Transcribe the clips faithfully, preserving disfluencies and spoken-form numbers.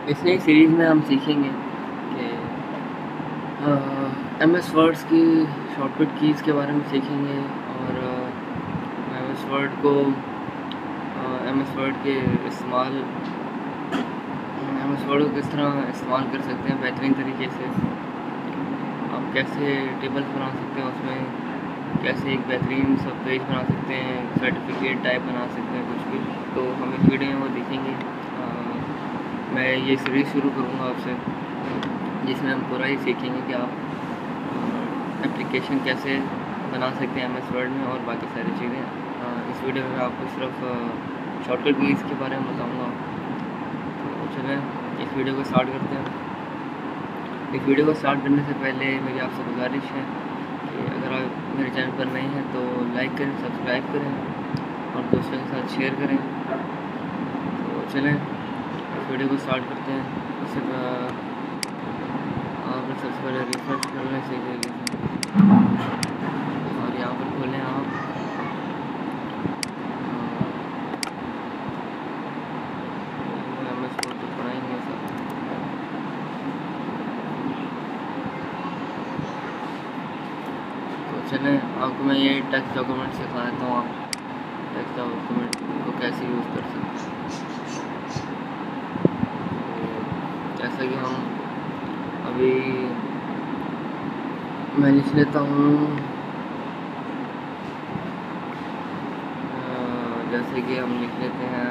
इस नई सीरीज़ में हम सीखेंगे कि एम एस वर्ड्स की शॉर्टकट कीज़ के बारे में सीखेंगे और एम एस वर्ड को एम एस वर्ड के इस्तेमाल एम एस वर्ड को किस तरह इस्तेमाल कर सकते हैं बेहतरीन तरीके से। आप कैसे टेबल्स बना सकते हैं, उसमें कैसे एक बेहतरीन सा पेज बना सकते हैं, सर्टिफिकेट टाइप बना सकते हैं, कुछ भी। तो हम इस वीडियो में वो देखेंगे। आ, मैं ये सीरीज़ शुरू करूँगा आपसे, जिसमें हम पूरा ही सीखेंगे कि आप एप्लीकेशन कैसे बना सकते हैं एम एस वर्ड में और बाकी सारी चीज़ें। इस वीडियो में आपको सिर्फ शॉर्टकट कीज़ के बारे में बताऊँगा। तो चलें इस वीडियो को स्टार्ट करते हैं। इस वीडियो को स्टार्ट करने से पहले मेरी आपसे गुजारिश है कि अगर आप मेरे चैनल पर नए हैं तो लाइक करें, सब्सक्राइब करें और दोस्तों के साथ शेयर करें। तो चलें इस वीडियो को स्टार्ट करते हैं। उससे आपने सबसे पहले रिफ्रेश करना चाहिए और यहाँ पर खोलें आप एम एस वर्ड तो पढ़ाएंगे सब। तो चलें आपको मैं ये टेक्स्ट डॉक्यूमेंट सिखा देता हूँ, आप टेक्स्ट डॉक्यूमेंट को कैसे यूज़ कर सकते हैं। जैसा कि हम अभी मैं लिख लेता हूँ, जैसे कि हम लिख लेते हैं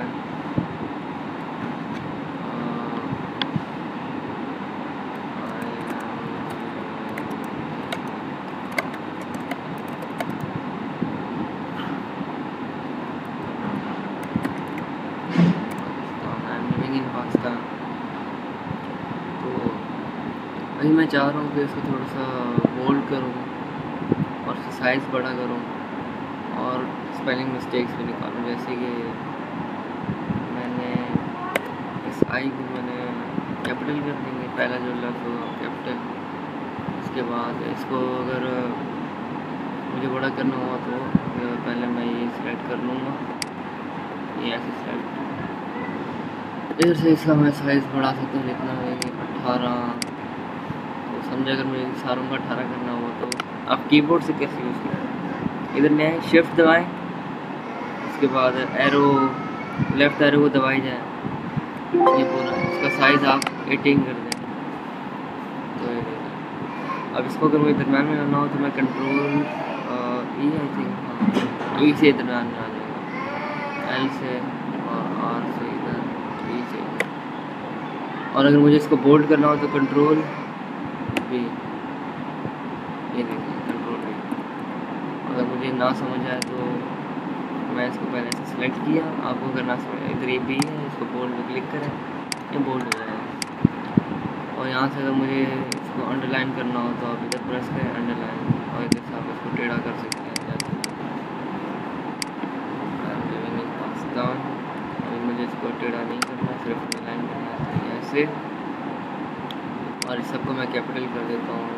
पाकिस्तान। तो अभी मैं चाह रहा हूँ कि इसको थोड़ा सा बोल्ड करूँ और साइज़ बड़ा करूँ और स्पेलिंग मिस्टेक्स भी निकालूँ। जैसे कि मैंने इस आई को मैंने कैपिटल कर देंगे, पहला जो लफ्ज़ होगा कैपिटल। उसके बाद इसको अगर मुझे बड़ा करना हुआ तो पहले मैं ये सिलेक्ट कर लूँगा, ये ऐसे सिलेक्ट। इधर से इसका मैं साइज़ बढ़ा सकता हूँ जितना है अठारह। तो समझे अगर मुझे सारों का अठारह करना हुआ तो आप कीबोर्ड से कैसे यूज़ करें। इधर में शिफ्ट दबाएं, उसके बाद एरो लेफ़्ट एरो को दबाई जाए, ये पूरा इसका साइज़ आप एटीन कर दें। तो अब इसको अगर मुझे दरम्यान में करना हो तो मैं कंट्रोल ई आई थिंक ई से दरम्यान में आ जाएगा, एल से और आर से इधर, ई से इधर। और अगर मुझे इसको बोल्ड करना हो तो कंट्रोल भी, ये देखिए कंट्रोल भी। अगर मुझे ना समझ आए तो मैं इसको पहले से सिलेक्ट किया, आपको अगर ना समझ इधर ये बी है, इसको बोल्ड में क्लिक करें, ये बोल्ड हो जाएगा। और यहाँ से अगर मुझे इसको अंडरलाइन करना हो तो आप इधर प्रेस करें अंडरलाइन, और इधर से आप इसको टेढ़ा कर सकते हैं। जैसे पाकिस्तान, अभी मुझे इसको टेढ़ा नहीं करना, सिर्फ अंडरलाइन करना है ऐसे। और इस सबको मैं कैपिटल कर देता हूँ।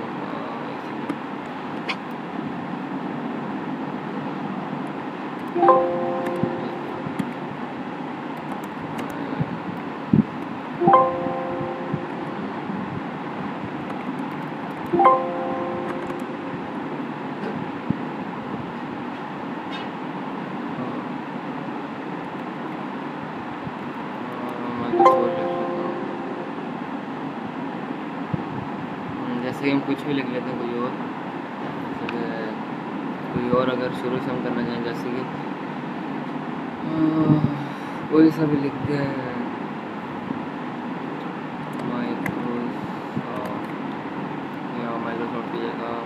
जैसे हम कुछ भी लिख लेते हैं, कोई और कोई और अगर शुरू से हम करना चाहें, जैसे कि कोई सा भी लिखते हैं माइक्रोसॉफ्ट या माइक्रोसॉफ्ट की जगह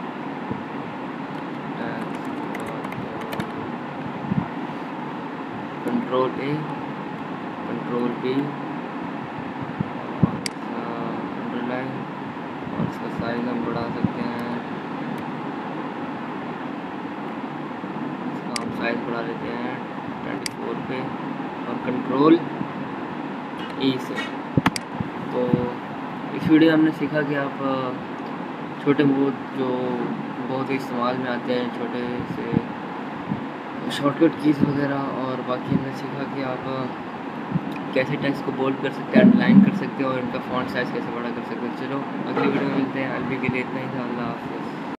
control A, control B, underline, और इसका साइज हम बढ़ा सकते हैं। इसका हम साइज बढ़ा लेते हैं ट्वेंटी फोर पे और कंट्रोल ई से। तो इस वीडियो में हमने सीखा कि आप छोटे बहुत जो बहुत ही इस्तेमाल में आते हैं छोटे से शॉर्टकट कीज़ वगैरह, और बाकी हमने सीखा कि आप कैसे टेक्स्ट को बोल्ड कर सकते हैं, अंडरलाइन कर सकते हैं और इनका फॉन्ट साइज़ कैसे बड़ा कर सकते हैं। चलो अगली वीडियो में मिलते हैं, अभी के लिए इतना ही था। अल्लाह हाफ़िज़।